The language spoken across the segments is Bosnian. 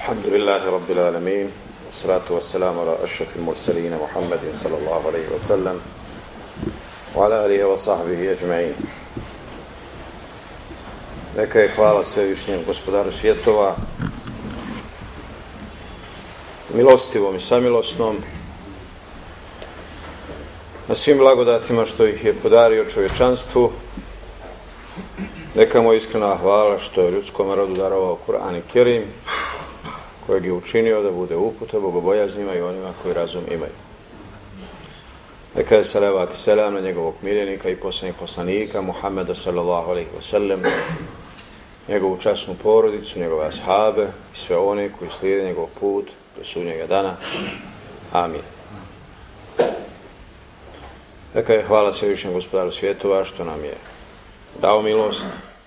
الحمد لله رب العالمين والصلاة والسلام على أشرف المرسلين محمد صلى الله عليه وسلم وعلى آله وصحبه أجمعين. Neka je hvala svevišnjem gospodaru svjetova, milostivom i samilosnom, na svim blagodatima što ih je podario čovječanstvu. Neka mu je iskrena hvala što je ljudskom rodu darovao Kur'an i Kerim, kojeg je učinio da bude uputa bogobojaznima i onima koji razum imaju. Neka je salavat i selam na njegovog miljenika i posljednjeg poslanika Muhammeda sallallahu alaihi wa sallam, njegovu časnu porodicu, njegove ashabe i sve one koji slijede njegov put do sudnjega dana. Amin. Neka je hvala svevišnjem gospodaru svjetova što nam je dao milost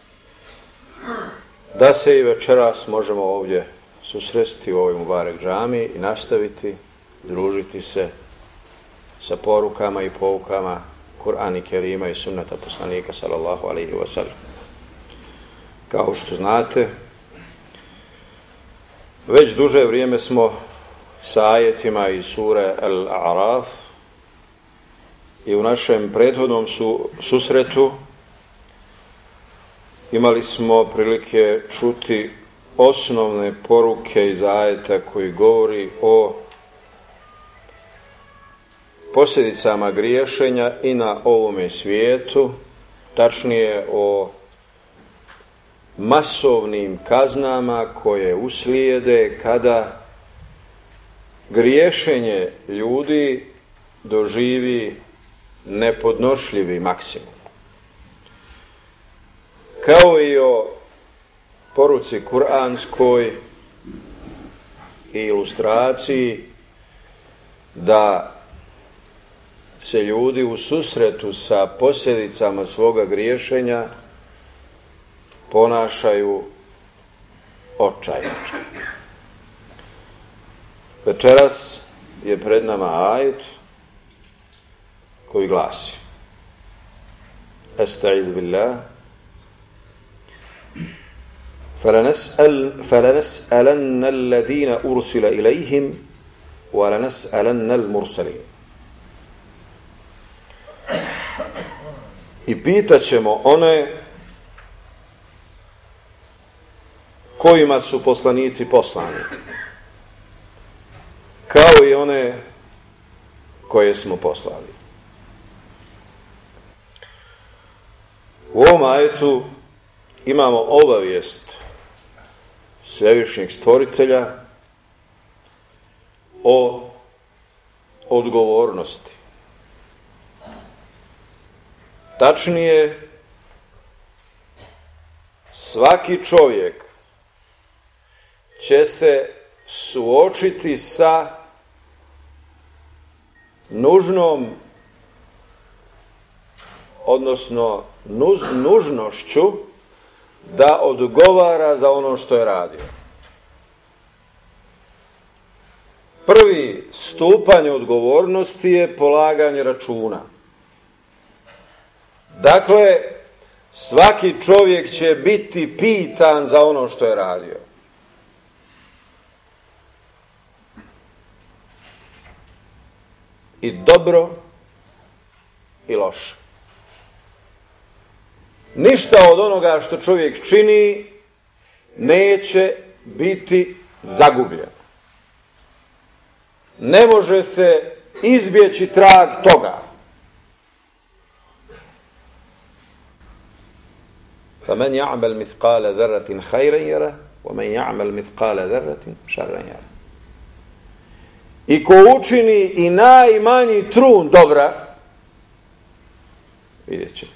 da se i večeras možemo ovdje susresti u ovoj Mubarek džami i nastaviti družiti se sa porukama i poukama Kur'ana i Kerima i sunnata poslanika sallallahu alaihi wa sallam. Kao što znate, već duže vrijeme smo sa ajetima iz sure Al-A'raf i u našem prethodnom susretu imali smo prilike čuti osnovne poruke iz ajeta koji govori o posljedicama griješenja i na ovome svijetu, tačnije o masovnim kaznama koje uslijede kada griješenje ljudi doživi nepodnošljivi maksimum. Kao i o poruci kuranskoj i ilustraciji da se ljudi u susretu sa posljedicama svoga griješenja ponašaju očajno. Večeras je pred nama ajet koji glasi: Estaizu billah, فَلَنَسْأَلَنَّ الَّذِينَ أُرْسِلَ إِلَيْهِمْ وَلَنَسْأَلَنَّ الْمُرْسَلِينَ. I pitat ćemo one kojima su poslanici poslani, kao i one koje smo poslali. U ovom ajetu imamo obavijest svevišnjeg stvoritelja o odgovornosti. Tačnije, svaki čovjek će se suočiti sa nužnošću da odgovara za ono što je radio. Prvi stupanj odgovornosti je polaganje računa. Dakle, svaki čovjek će biti pitan za ono što je radio. I dobro i loše. Ništa od onoga što čovjek čini neće biti zagubljeno. Ne može se izbjeći trag toga. فَمَنْ يَعْمَلْ مِثْقَالَ ذَرَّةٍ خَيْرًا يَرَهُ وَمَنْ يَعْمَلْ مِثْقَالَ ذَرَّةٍ شَرًّا يَرَهُ. I ko učini i najmanji trun dobra, vidjet će.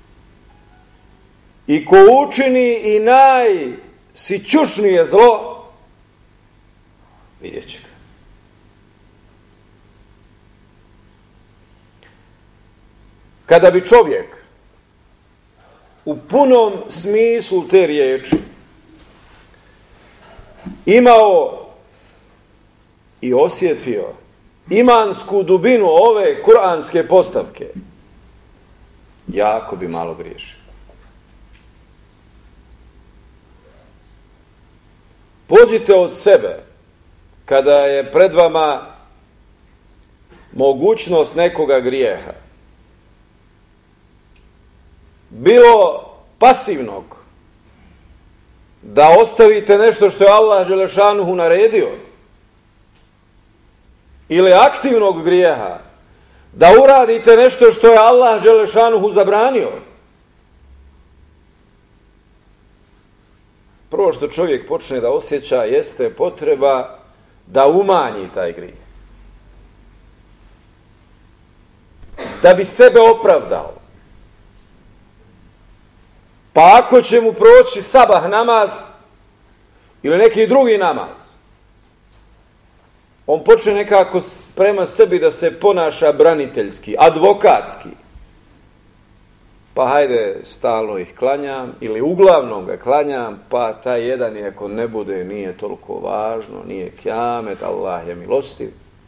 I ko učini i najsićušnije zlo, vidjet će ga. Kada bi čovjek u punom smislu te riječi imao i osjetio imansku dubinu ove kuranske postavke, jako bi malo griješio. Pođite od sebe kada je pred vama mogućnost nekoga grijeha. Bilo pasivnog, da ostavite nešto što je Allah dželešanuhu naredio, ili aktivnog grijeha, da uradite nešto što je Allah dželešanuhu zabranio. Prvo što čovjek počne da osjeća jeste potreba da umanji taj grijeh. Da bi sebe opravdao. Pa ako će mu proći sabah namaz ili neki drugi namaz, on počne nekako prema sebi da se ponaša braniteljski, advokatski. Pa hajde, stalno ih klanjam ili uglavnom ga klanjam, pa taj jedan je ako ne bude, nije toliko važno, nije kjamet, Allah je milostiv.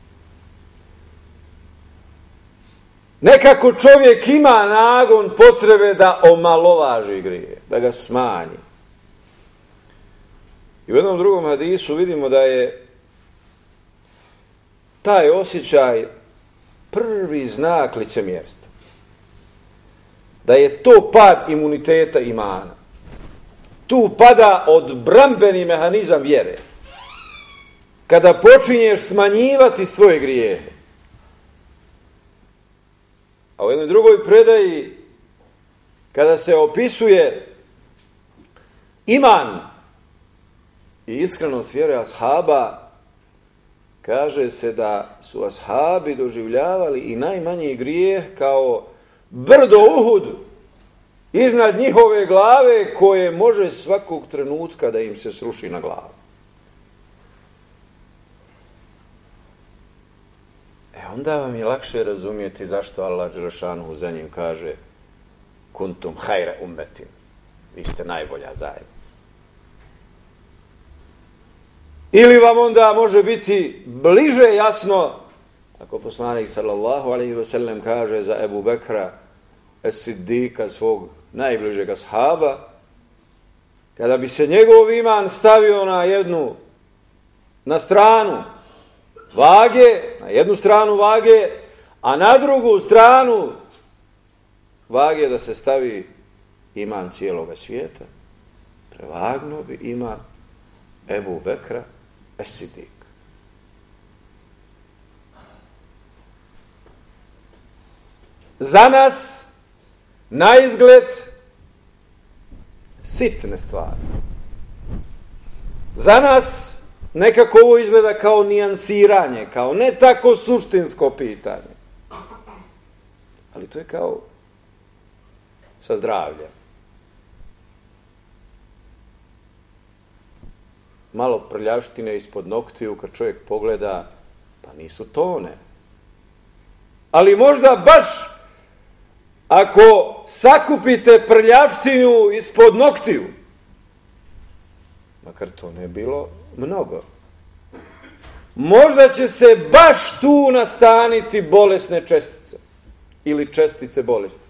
Nekako čovjek ima nagon potrebe da omalovaži grije, da ga smanji. I u jednom drugom hadisu vidimo da je taj osjećaj prvi znak licemjerstva. Da je to pad imuniteta imana. Tu pada odbrambeni mehanizam vjere. Kada počinješ smanjivati svoje grijehe. A u jednoj drugoj predaji, kada se opisuje iman i iskrenost vjere ashaba, kaže se da su ashabi doživljavali i najmanji grijeh kao brdo Uhud iznad njihove glave koje može svakog trenutka da im se sruši na glavu. Onda vam je lakše razumijeti zašto Allah dželešanuhu za njim kaže kuntum hajre ummetin. Vi ste najbolja zajednica. Ili vam onda može biti bliže jasno ako poslanik sallallahu alejhi ve sellem kaže za Ebu Bekra es-Siddika, svog najbližeg ashaba, kada bi se njegov iman stavio na stranu vage, na jednu stranu vage, a na drugu stranu vage da se stavi iman cijeloga svijeta, prevagnuo bi iman Ebu Bekra es-Siddik. Za nas na izgled sitne stvari. Za nas nekako ovo izgleda kao nijansiranje, kao ne tako suštinsko pitanje. Ali to je kao sa zdravljem. Malo prljavštine ispod noktiju kad čovjek pogleda, pa nisu tone. Ali možda baš ako sakupite prljavštinu ispod noktiju, makar to ne bilo mnogo, možda će se baš tu nastaniti bolesne čestice ili čestice bolesti.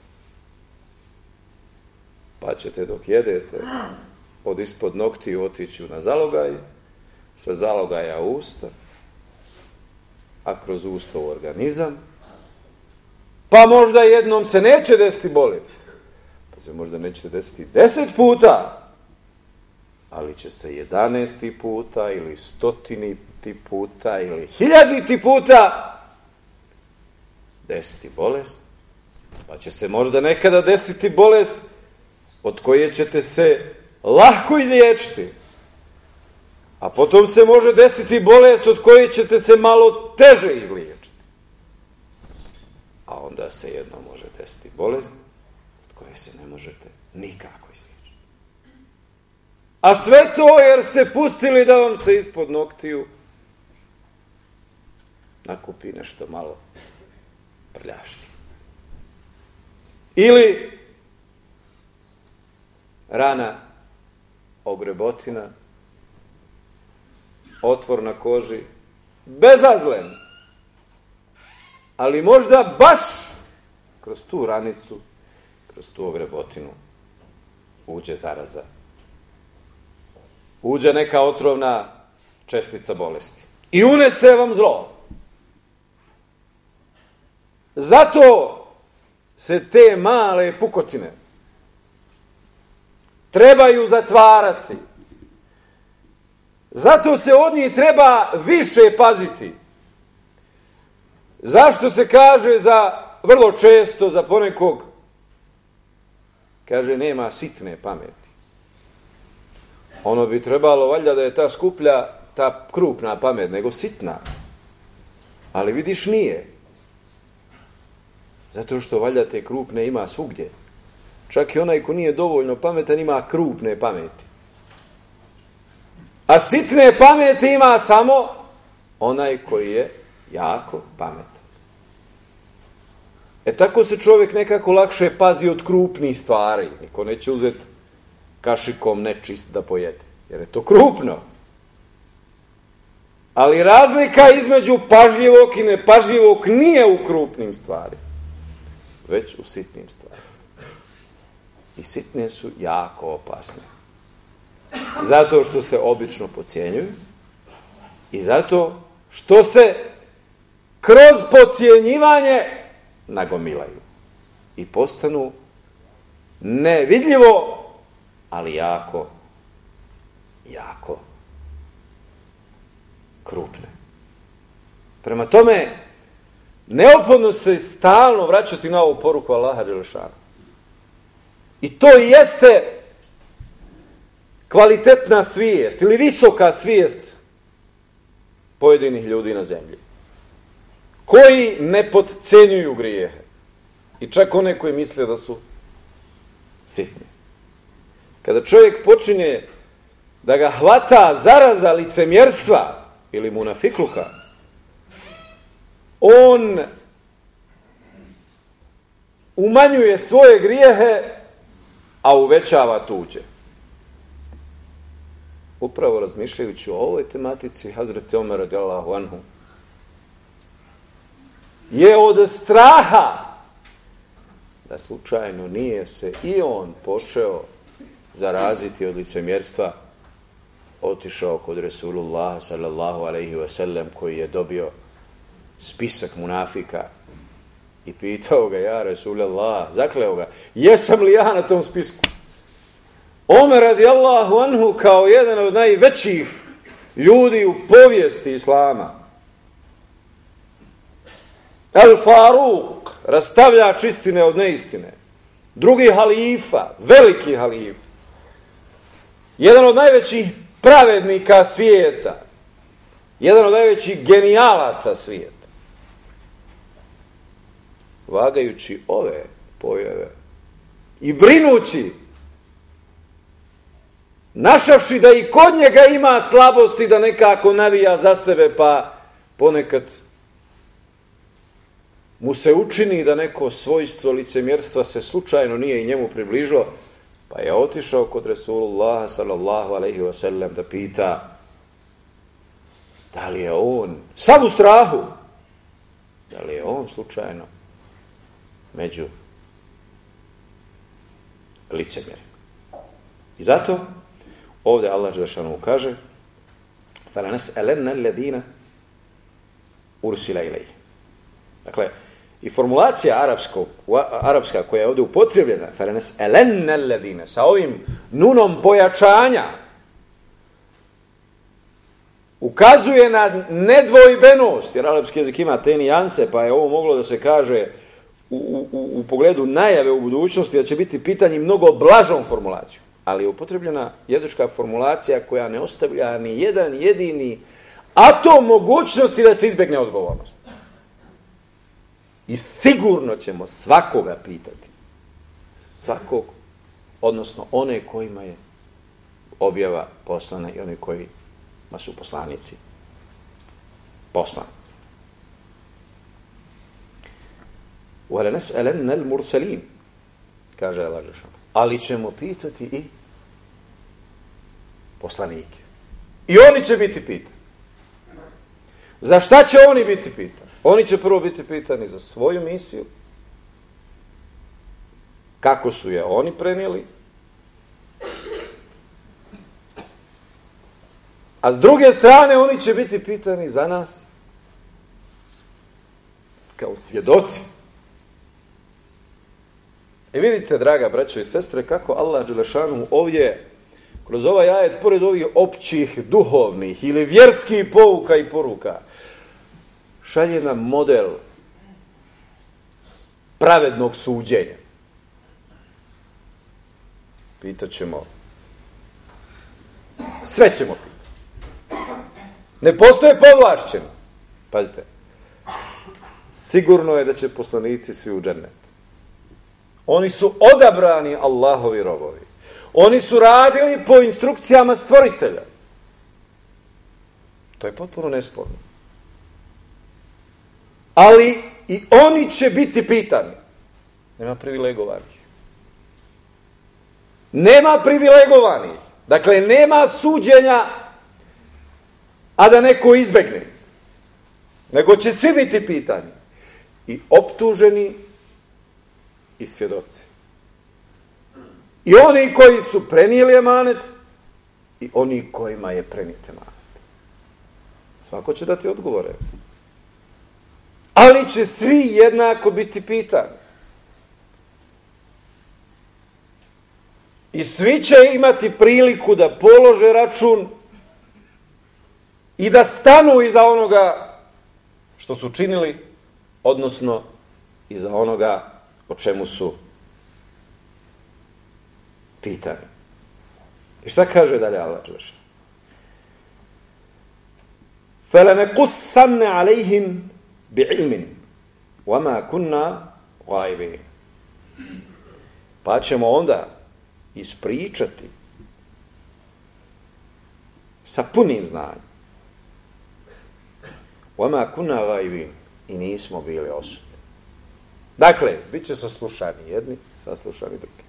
Pa ćete dok jedete od ispod noktiju otići na zalogaj, sa zalogaja u usta, a kroz usta u organizam, pa možda jednom se neće desiti bolest, pa se možda neće desiti 10 puta, ali će se 11. puta ili 100. puta ili 1000. puta desiti bolest, pa će se možda nekada desiti bolest od koje ćete se lahko izliječiti, a potom se može desiti bolest od koje ćete se malo teže izliječiti, a onda se jedno može desiti bolest od koje se ne možete nikako izliječiti. A sve to jer ste pustili da vam se ispod noktiju nakupi nešto malo prljavšti. Ili rana, ogrebotina, otvor na koži, bezazlen. Ali možda baš kroz tu ranicu, kroz tu ogrebotinu uđe zaraza. Uđe neka otrovna čestica bolesti. I unese vam zlo. Zato se te male pukotine trebaju zatvarati. Zato se od njih treba više paziti. Zašto se kaže vrlo često za ponekog, kaže, nema sitne pameti. Ono bi trebalo valjda da je ta skuplja, ta krupna pamet, nego sitna. Ali vidiš, nije. Zato što valjda te krupne ima svugdje. Čak i onaj ko nije dovoljno pametan ima krupne pameti. A sitne pameti ima samo onaj koji je jako pametan. Tako se čovjek nekako lakše pazi od krupnih stvari. Niko neće uzeti kašikom nečist da pojede, jer je to krupno. Ali razlika između pažljivog i nepažljivog nije u krupnim stvarima, već u sitnim stvarima. I sitne su jako opasne. Zato što se obično podcjenjuju i zato što se kroz podcjenjivanje nagomilaju i postanu nevidljivo, ali jako krupne. Prema tome, neophodno se stalno vraćati na ovu poruku Allaha dželešanu. I to jeste kvalitetna svijest ili visoka svijest pojedinih ljudi na zemlji, koji ne potcenjuju grijehe i čak one koji misle da su sitni. Kada čovjek počinje da ga hvata zaraza licemjerstva ili munafikluka, on umanjuje svoje grijehe, a uvećava tuđe. Upravo razmišljajući o ovoj tematici, Hazreti Omer radijallahu anhu je od straha da slučajno nije se i on počeo zaraziti od licemjerstva, otišao kod Resulullaha sallallahu alejhi ve sellem, koji je dobio spisak munafika, i pitao ga: ja Resulallah, zakleo ga, jesam li ja na tom spisku? Omer radijallahu anhu, kao jedan od najvećih ljudi u povijesti islama, El Faruk, rastavljač istine od neistine, drugi halifa, veliki halif, jedan od najvećih pravednika svijeta, jedan od najvećih genijalaca svijeta, vagajući ove pojave i brinući, našavši da i kod njega ima slabosti, da nekako navija za sebe, pa ponekad mu se učini da neko svojstvo licemjerstva se slučajno nije i njemu približilo, pa je otišao kod Resulullaha sallallahu alejhi ve sellem da pita da li je on, sam u strahu, da li je on slučajno među licemjerima. I zato ovdje Allah dželešanu kaže: فَلَنَسْأَلَنَّ الَّذِينَ أُرْسِلَ إِلَيْهِ. Dakle, i formulacija arapska koja je ovdje upotrebljena, فَلَنَسْأَلَنَّ الَّذِينَ, sa ovim nunom pojačanja, ukazuje na nedvojbenost, jer arapski jezik ima te nijanse, pa je ovo moglo da se kaže u pogledu najave u budućnosti da će biti pitanje mnogo blažom formulacijom. Ali je upotrebljena jezička formulacija koja ne ostavlja ni jedan jedini atom mogućnosti da se izbjegne odgovornost. I sigurno ćemo svakoga pitati. Svakog, odnosno one kojima je objava poslana i one kojima su poslanici poslani. وَلَنَسْأَلَنَّ الْمُرْسَلِينَ, kaže Allah dželešanu. Ali ćemo pitati i poslanike. I oni će biti pitani. Za šta će oni biti pitani? Oni će prvo biti pitani za svoju misiju, kako su je oni prenijeli, A s druge strane, oni će biti pitani za nas kao svjedoci. I vidite, draga braćo i sestre, kako Allah dželešanu ovdje, kroz ovaj ajet, pored ovih općih, duhovnih ili vjerskih pouka i poruka, šalje nam model pravednog suđenja. Pitaćemo, sve ćemo pitati. Ne postoje povlašćeno. Pazite, sigurno je da će poslanici svi u džennet. Oni su odabrani Allahovi robovi. Oni su radili po instrukcijama stvoritelja. To je potpuno nesporno. Ali i oni će biti pitani. Nema privilegovanih. Nema privilegovanih. Dakle, nema suđenja, a da neko izbegne. Nego će svi biti pitani. I optuženi i svjedoci. I oni koji su prenijeli emanet i oni kojima je prenijet emanet. Svako će dati odgovore. Ali će svi jednako biti pitani. I svi će imati priliku da polože račun i da stanu iza onoga što su činili, odnosno iza onoga o čemu su pitani. I šta kaže dalje Allah dželešanu? فَلَنَقُصَّنَّ عَلَيْهِمْ بِعِلْمٍ وَمَا كُنَّا غَائِبِينَ. Pa ćemo onda ispričati sa punim znanjem. وَمَا كُنَّا غَائِبِينَ. I nismo bili osudni. Dakle, bit će saslušani jedni, saslušani drugi.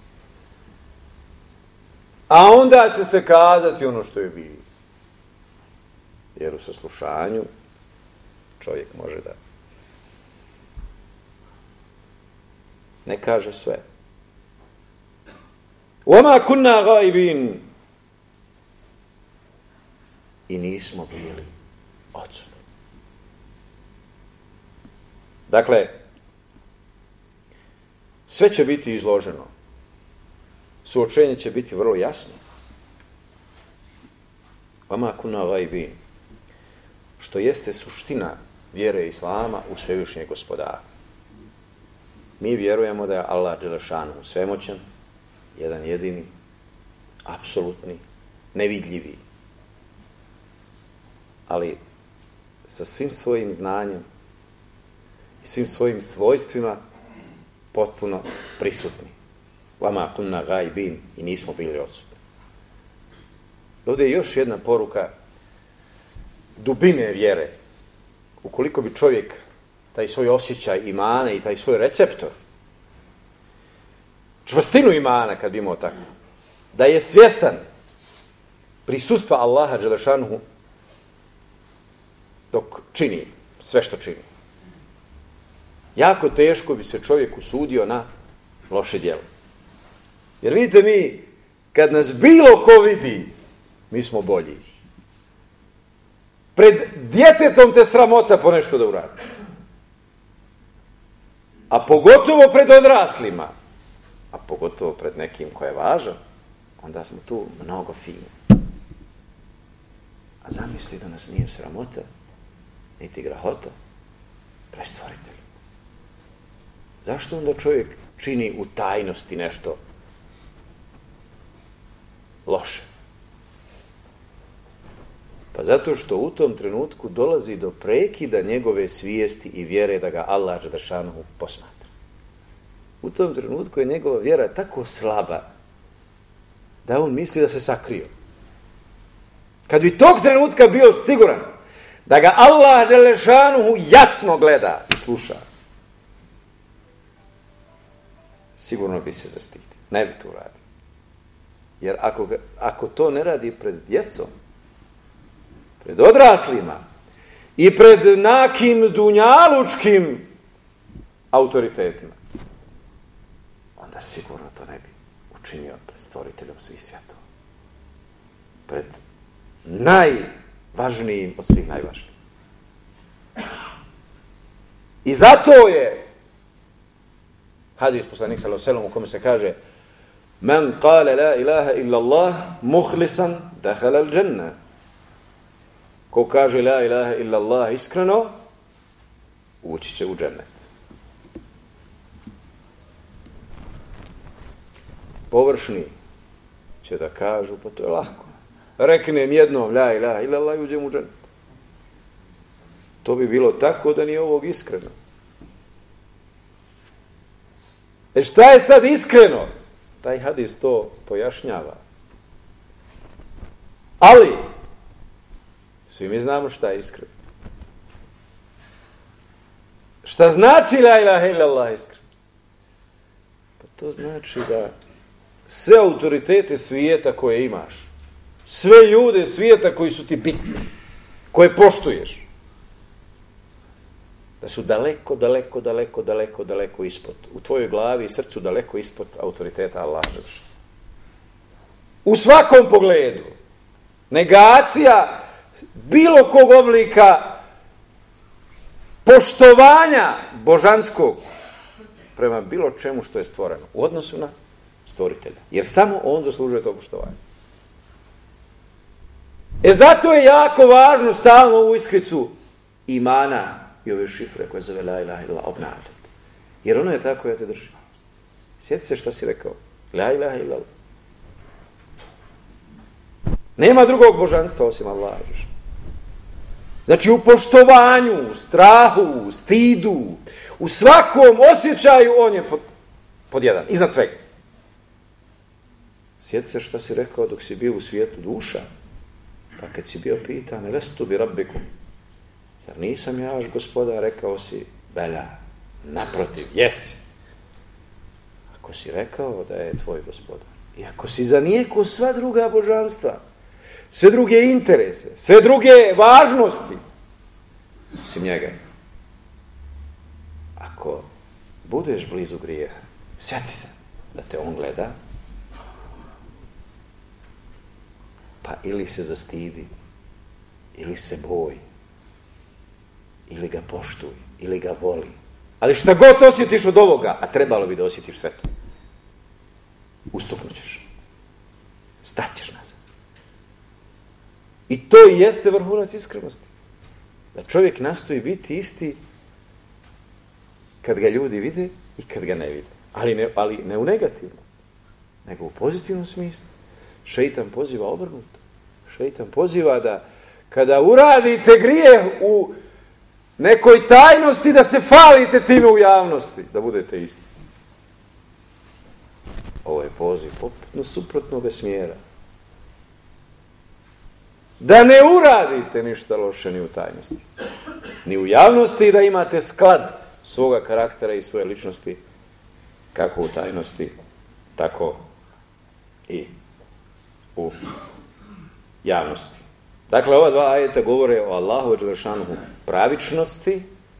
A onda će se kazati ono što je bilo. Jer u saslušanju čovjek može da ne kaže sve. وَمَا كُنَّا غَائِبِينَ. I nismo bili odsudni. Dakle, sve će biti izloženo. Suočenje će biti vrlo jasno. وَمَا كُنَّا غَائِبِينَ. Što jeste suština vjere Islama u svevišnjeg Gospodara. Mi vjerujemo da je Allah dželešanu svemoćan, jedan jedini, apsolutni, nevidljivi. Ali sa svim svojim znanjem i svim svojim svojstvima potpuno prisutni. وَمَا كُنَّا غَائِبِينَ. I nismo bili odsutni. Ovdje je još jedna poruka dubine vjere. Ukoliko bi čovjek taj svoj osjećaj imana i taj svoj receptor, čvrstinu imana kad bi imao tako, da je svjestan prisustva Allaha dželešanuhu dok čini sve što čini, jako teško bi se čovjek usudio na loše djelo. Jer vidite, mi kad nas bilo ko vidi, mi smo bolji. Pred djetetom te sramota po nešto da uradi. A pogotovo pred odraslima, a pogotovo pred nekim ko je važan, onda smo tu mnogo fini. A zamisli da nas nije sramota, niti grahota, pred stvoriteljem. Zašto onda čovjek čini u tajnosti nešto loše? Pa zato što u tom trenutku dolazi do prekida njegove svijesti i vjere da ga Allah dželešanu posmatra. U tom trenutku je njegova vjera tako slaba da on misli da se sakrio. Kad bi tog trenutka bio siguran da ga Allah dželešanu jasno gleda i sluša, sigurno bi se zaštitio. Ne bi to uradio. Jer ako to ne radi pred djecom, pred odraslima i pred nakim dunjalučkim autoritetima, onda sigurno to ne bi učinio pred stvoriteljem svih svjetova. Pred važnijim od svih najvažnijih. I zato je hadis poslanik sallallahu alejhi ve sellem u kome se kaže: "Men qala la ilaha illa Allah mukhlisan dakhala al-jannah." Ko kaže la ilaha illa Allah iskreno, ući će u džennet. Površni će da kažu, pa to je lako. Reknem jednom la ilaha illa Allah i uđem u džennet. To bi bilo tako da nije ovog iskreno. Šta je sad iskreno? Taj hadis to pojašnjava. Ali, svi mi znamo šta je iskreno. Šta znači la ilaha illallah iskreno? Pa to znači da sve autoritete svijeta koje imaš, sve ljude svijeta koji su ti bitni, koje poštuješ, da su daleko ispod, u tvojoj glavi i srcu daleko ispod autoriteta Allaha. U svakom pogledu. Negacija bilo kog oblika poštovanja božanskog prema bilo čemu što je stvoreno u odnosu na stvoritelja. Jer samo on zaslužuje to poštovanje. Zato je jako važno stalno ovu iskricu imana i ove šifre koje zove la ilaha illallah obnavljati. Jer ono je tako koja te drži. Sjeti se šta si rekao. La ilaha illallah. Nema drugog božanstva osim Allaha. Znači u poštovanju, u strahu, u stidu, u svakom osjećaju on je pod jedan, iznad svega. Sjeti se šta si rekao dok si bio u svijetu duša. Pa kad si bio pitan, lestu bi rabbikum, zar nisam ja vaš gospodar, rekao si, bela, naprotiv, jesi. Ako si rekao da je tvoj gospodar, i ako si zanijeko sva druga božanstva, sve druge interese, sve druge važnosti, osim njega, ako budeš blizu grijeha, sjeti se da te on gleda, pa ili se zastidi, ili se boji, ili ga poštuj, ili ga voli. Ali šta god osjetiš od ovoga, a trebalo bi da osjetiš sve to, ustuknućeš. Staćeš nazad. I to i jeste vrhunac iskrenosti. Da čovjek nastoji biti isti kad ga ljudi vide i kad ga ne vide. Ali ne u negativnom, nego u pozitivnom smislu. Šeitan poziva obrnuto. Šeitan poziva da kada uradite grijeh u nekoj tajnosti, da se falite time u javnosti, da budete isti. Ovo je poziv potpuno suprotnog smjera. Da ne uradite ništa loše ni u tajnosti, ni u javnosti, da imate sklad svoga karaktera i svoje ličnosti, kako u tajnosti, tako i u javnosti. Dakle, ova dva ajeta govore o Allahu dželešanuhu pravičnosti,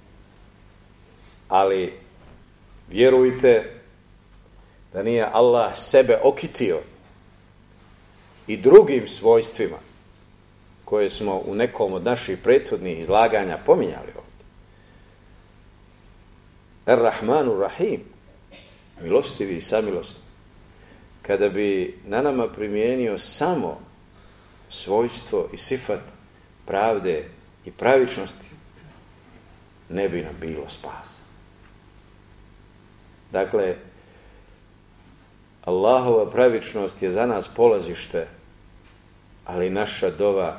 ali vjerujte da nije Allah sebe okitio i drugim svojstvima koje smo u nekom od naših prethodnih izlaganja pominjali ovdje. Ar-Rahmanu Rahim, milostivi i samilosni. Kada bi na nama primijenio samo svojstvo i sifat pravde i pravičnosti, ne bi nam bilo spasa. Dakle, Allahova pravičnost je za nas polazište, ali naša dova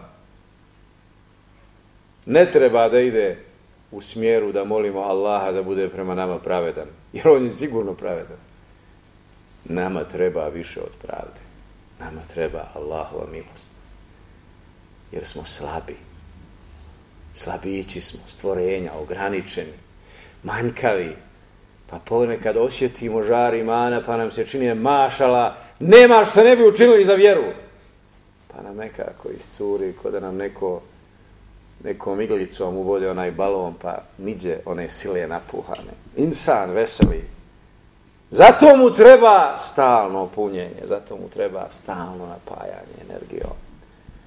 ne treba da ide u smjeru da molimo Allaha da bude prema nama pravedan, jer on je sigurno pravedan. Nama treba više od pravde. Nama treba Allahova milost. Jer smo slabi. Slabići smo, stvorenja, ograničeni, manjkavi. Pa ponekad osjetimo žar imana, pa nam se čini mašala, nema što ne bi učinili za vjeru. Pa nam nekako iscuri, ko da nam nekom iglicom uvode onaj balon, pa niđe one sile napuhane. Insan veseli. Zato mu treba stalno punjenje, zato mu treba stalno napajanje energijom.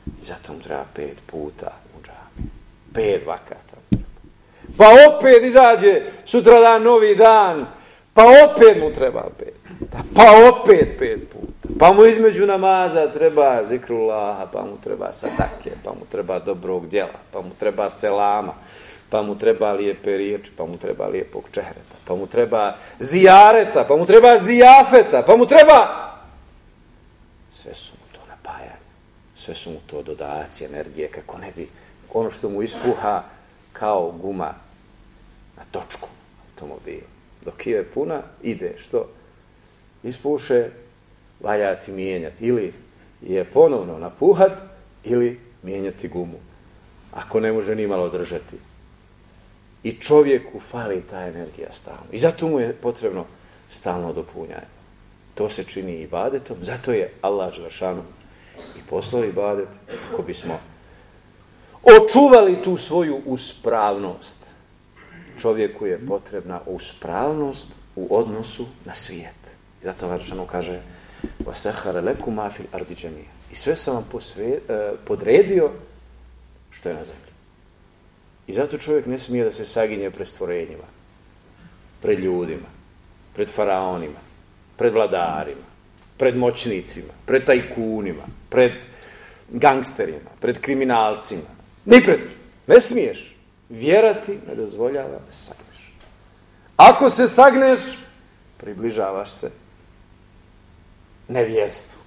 I zato mu treba 5 puta u džami. 5 vakata. Pa opet izađe sutradan novi dan, pa opet mu treba 5 puta, pa opet 5 puta. Pa mu između namaza treba zikrullaha, pa mu treba sadake, pa mu treba dobrog djela, pa mu treba selama, pa mu treba lijepe riječi, pa mu treba lijepog čehreta, pa mu treba zijareta, pa mu treba zijafeta, pa mu treba... Sve su mu to napajanje, sve su mu to dodaci, energije, kako ne bi ono što mu ispuha kao guma na točku automobil. Dok je puna, ide što? Ispuše, valjati mijenjati. Ili je ponovno napuhat, ili mijenjati gumu. Ako ne može ni malo držati. I čovjeku fali ta energija stalno. I zato mu je potrebno stalno dopunjanje. To se čini ibadetom. Zato je Allah dželešanu i poslao ibadet kako bismo očuvali tu svoju uspravnost. Čovjeku je potrebna uspravnost u odnosu na svijet. I zato Allah dželešanu kaže وَسَحَرَ لَكُمْ مَا فِي الْأَرْضِ جَمِيعًا. I sve sam vam podredio što je na zemlji. I zato čovjek ne smije da se saginje pred stvorenjima, pred ljudima, pred faraonima, pred vladarima, pred moćnicima, pred tajkunima, pred gangsterima, pred kriminalcima. Ni pred kim. Ne smiješ. Vjera ti ne dozvoljava da se sagneš. Ako se sagneš, približavaš se nevjerstvu.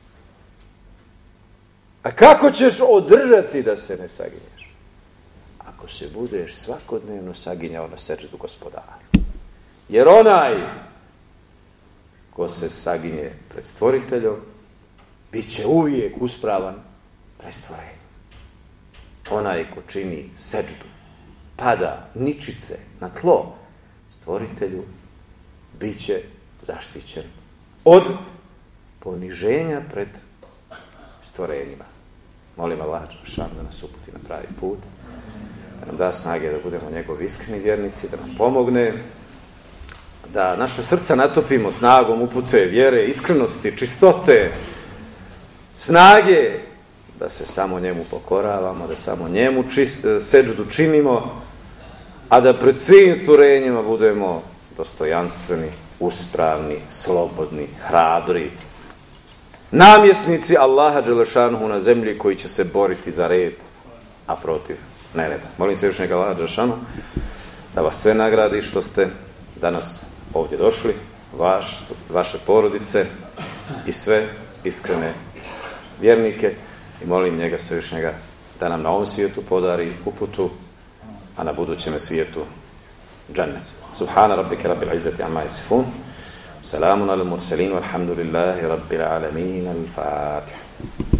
A kako ćeš održati da se ne saginješ? Ako se budeš svakodnevno saginjao na seđdu Gospodaru. Jer onaj ko se saginje pred stvoriteljom, bit će uvijek uspravan pred stvorenjem. Onaj ko čini seđdu, pada ničice na tlo stvoritelju, bit će zaštićen od poniženja pred stvorenjima. Molim Allah dželešanu da nas uputi na pravi put, da nam da snage da budemo njegovi iskreni vjernici, da nam pomogne, da naša srca natopimo snagom upute, vjere, iskrenosti, čistote, snage, da se samo njemu pokoravamo, da samo njemu seđdu činimo, a da pred svim stvorenjima budemo dostojanstveni, uspravni, slobodni, hrabri, namjesnici Allaha dželešanuhu na zemlji koji će se boriti za red, a protiv nereda. Molim se još neka Allaha dželešanuhu da vas sve nagradi što ste danas ovdje došli, vaše porodice i sve iskrene vjernike, i molim njega svevišnjega da nam na ovom svijetu podari uputu, a na budućem svijetu džennet. Subhana rabbika rabbil izzati amma yasifun. Salamun alal mursalin walhamdulillahi rabbil alamin. Al-Fatiha.